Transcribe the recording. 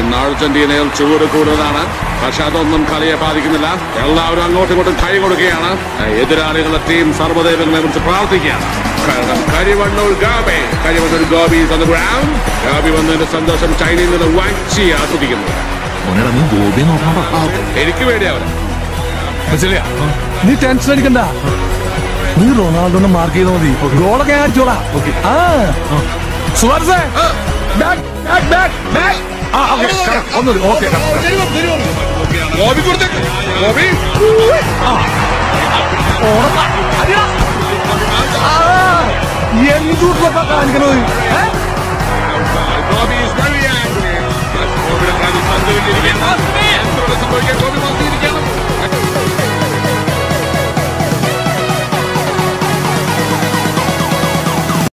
ഇന്ന് അർജന്റീനയിൽ ചൂട് കൂടുതലാണ്. പക്ഷെ അതൊന്നും കളിയെ ബാധിക്കുന്നില്ല. എല്ലാവരും അങ്ങോട്ടും ഇങ്ങോട്ടും കൈ കൊടുക്കുകയാണ്. എതിരാളികളുടെ ടീം സർവ്വദേവങ്ങളെ കുറിച്ച് പ്രാർത്ഥിക്കുകയാണ്. കാരണം കരിവണ്ണൂർ ഗോപി ഗോപി വന്നതിന്റെ സന്തോഷം ചൈനയിൽ നിന്ന് വാച്ചി ആസ്വദിക്കുന്നു. എനിക്ക് വേണ്ടിയാവണം. നീ ടെൻഷൻ അടിക്കണ്ട. നീ റൊണാൾഡോനെ മാർക്ക് ചെയ്താൽ മതി. ഗോളൊക്കെ ഞാൻ അടിച്ചോളാം. സുവാരസേ എന്തുകൊണ്ടൊക്കെ കാണിക്കണത്?